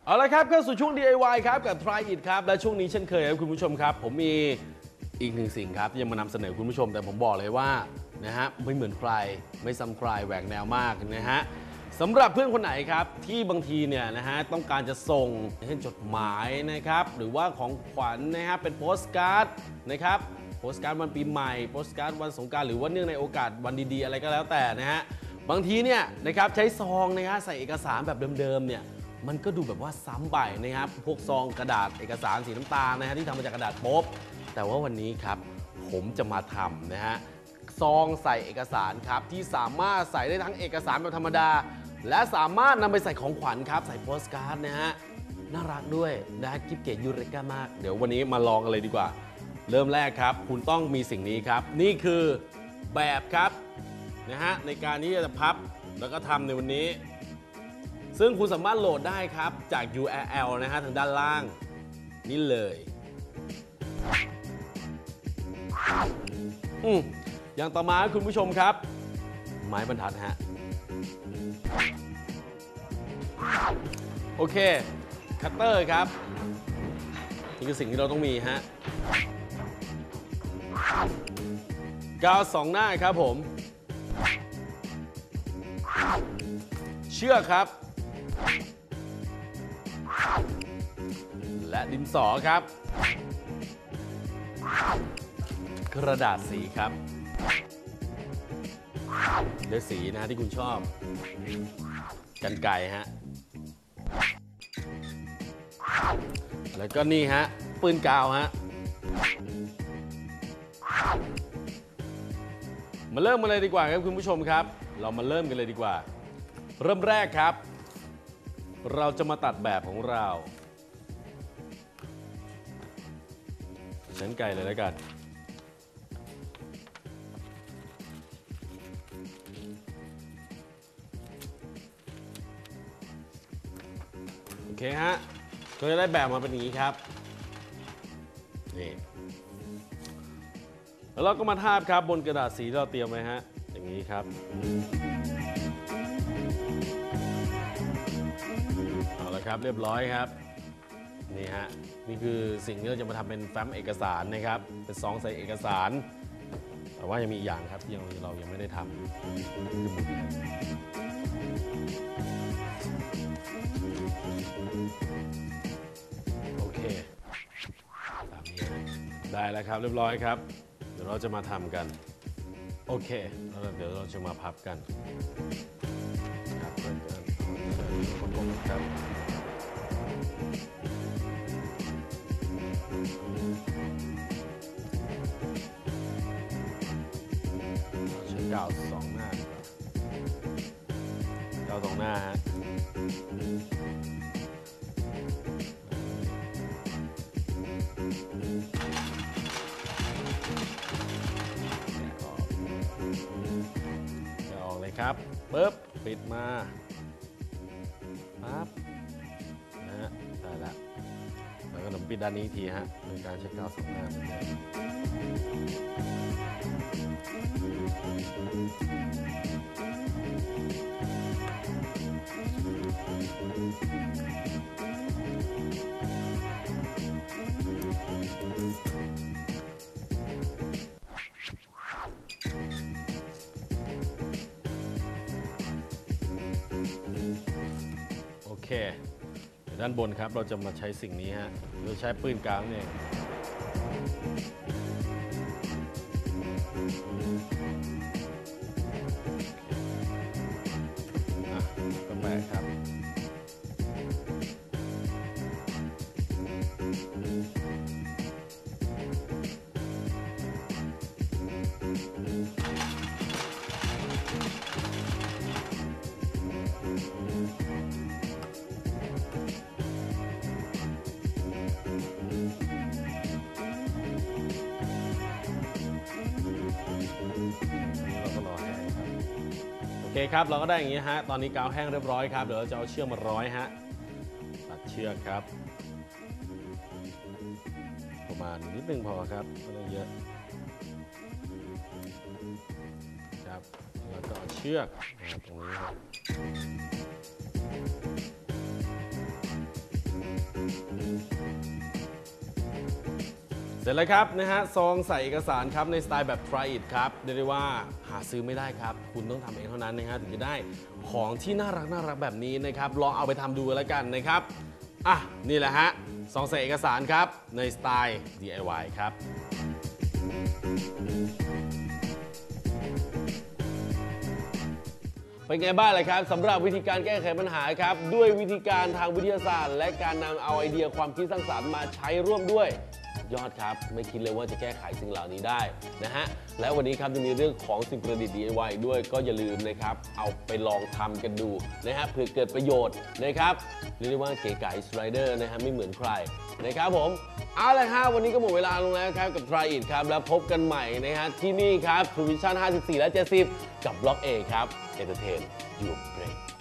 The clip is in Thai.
เอาละครับเข้าสู่ช่วง DIY ครับกับ Try It ครับและช่วงนี้เช่นเคยครับคุณผู้ชมครับผมมีอีกหนึ่งสิ่งครับที่จะมานำเสนอคุณผู้ชมแต่ผมบอกเลยว่านะฮะไม่เหมือนใครไม่ซ้ำใครแหวกแนวมากนะฮะสำหรับเพื่อนคนไหนครับที่บางทีเนี่ยนะฮะต้องการจะส่งเช่นจดหมายนะครับหรือว่าของขวัญนะฮะเป็นโปสการ์ดนะครับโปสการ์ดวันปีใหม่โปสการ์ดวันสงกรานต์หรือว่าเนื่องในโอกาสวันดีๆอะไรก็แล้วแต่นะฮะบางทีเนี่ยนะครับใช้ซองนะฮะใส่เอกสารแบบเดิมๆเนี่ยมันก็ดูแบบว่าซ้ำไปนะครับพวกซองกระดาษเอกสารสีน้ำตาลนะฮะที่ทำมาจากกระดาษโป๊บแต่ว่าวันนี้ครับผมจะมาทำนะฮะซองใส่เอกสารครับที่สามารถใส่ได้ทั้งเอกสารแบบธรรมดาและสามารถนำไปใส่ของขวัญครับใส่โปสการ์ดนะฮะน่ารักด้วยนะกิฟเกตยูเรกามากเดี๋ยววันนี้มาลองกันเลยดีกว่าเริ่มแรกครับคุณต้องมีสิ่งนี้ครับนี่คือแบบครับนะฮะในการที่จะพับแล้วก็ทำในวันนี้ซึ่งคุณสามารถโหลดได้ครับจาก URL นะฮะทางด้านล่างนี่เลยอย่างต่อมาคุณผู้ชมครับไม้บรรทัดฮะโอเคคัตเตอร์ครับนี่คือสิ่งที่เราต้องมีฮะกาวสองหน้าครับผมเชือกครับและดินสอครับกระดาษสีครับเลือกสีนะฮะที่คุณชอบกรรไกรฮะแล้วก็นี่ฮะปืนกาวฮะมาเริ่มกันเลยดีกว่าครับคุณผู้ชมครับเรามาเริ่มกันเลยดีกว่าเริ่มแรกครับเราจะมาตัดแบบของเราใช้กรรไกรเลยแล้วกันโอเคฮะก็จะได้แบบมาเป็นอย่างนี้ครับนี่แล้วเราก็มาทาบครับบนกระดาษสีที่เราเตรียมไว้ฮะอย่างนี้ครับเอาละครับเรียบร้อยครับนี่ฮะนี่คือสิ่งที่เราจะมาทำเป็นแฟ้มเอกสารนะครับเป็นซองใส่เอกสารแต่ว่ายังมีอีกอย่างครับที่เรายังไม่ได้ทำโอเคตามนี้ได้แล้วครับเรียบร้อยครับเดี๋ยวเราจะมาทำกันโอเคแล้วเดี๋ยวเราจะมาพับกันครับเพื่อนประกบครับกาวสองหน้าดีกว่ากาวสองหน้าฮะจะออกเลยครับปึ๊บปิดมาปั๊บนะฮะได้แล้วแล้วก็หนมปิดด้านนี้ทีฮะเป็นการใช้กาวสองหน้าโอเคด้านบนครับเราจะมาใช้สิ่งนี้ฮะโดยใช้ปืนกาวนี่เองก็แปะครับโอเคครับเราก็ได้อย่างนี้ฮะตอนนี้กาวแห้งเรียบร้อยครับเดี๋ยวเราจะเอาเชือกมาร้อยฮะตัดเชือกครับประมาณนิดนึงพอครับไม่ต้องเยอะครับแล้วก็เอาเชือกมาตรงนี้ครับร็จแล้วครับนะฮะซองใส่เอกสารครับในสไตล์แบบ Try It ครับเรียกได้ว่าหาซื้อไม่ได้ครับคุณต้องทำเองเท่านั้นนะฮะถึงจะได้ของที่น่ารักแบบนี้นะครับลองเอาไปทำดูกันแล้วกันนะครับอ่ะนี่แหละฮะซองใส่เอกสารครับในสไตล์ DIY ครับเป็นไงบ้างเลยครับสำหรับวิธีการแก้ไขปัญหาครับด้วยวิธีการทางวิทยาศาสตร์และการนำเอาไอเดียความคิดสร้างสรรค์มาใช้ร่วมด้วยยอดครับไม่คิดเลยว่าจะแก้ไขสิ่งเหล่านี้ได้นะฮะและวันนี้ครับจะมีเรื่องของสิ่งประดิษฐ์ DIY ด้วยก็อย่าลืมนะครับเอาไปลองทำกันดูนะฮะเพื่อเกิดประโยชน์นะครับเรียกได้ว่าเก๋ไก๋สไลเดอร์นะฮะไม่เหมือนใครนะครับผมเอาละครับวันนี้ก็หมดเวลาลงแล้วครับกับ Try It ครับแล้วพบกันใหม่นะฮะที่นี่ครับ True Vision 54 และ 70 กับบล็อก A ครับ Entertain Your Brain